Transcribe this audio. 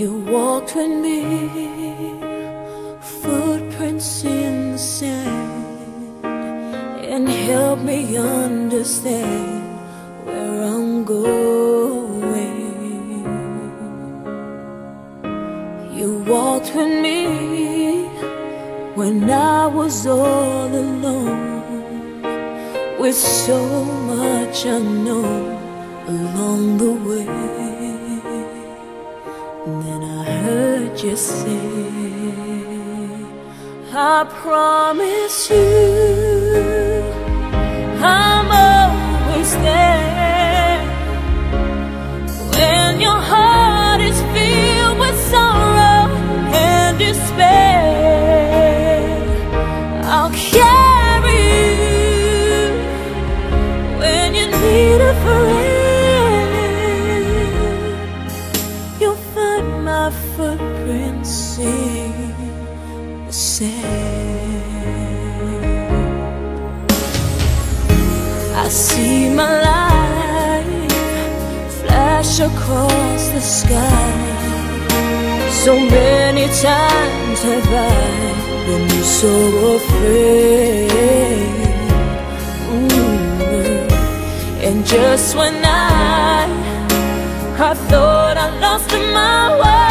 You walked with me, footprints in the sand, and helped me understand where I'm going. You walked with me when I was all alone, with so much unknown along the way. And then I heard you say, I promise you I'm always there. When your heart is filled with sorrow and despair, I'll carry you when you need a friend. You'll find my footprints in the sand. I see my life flash across the sky. So many times have I been so afraid. And just when I thought I lost my way,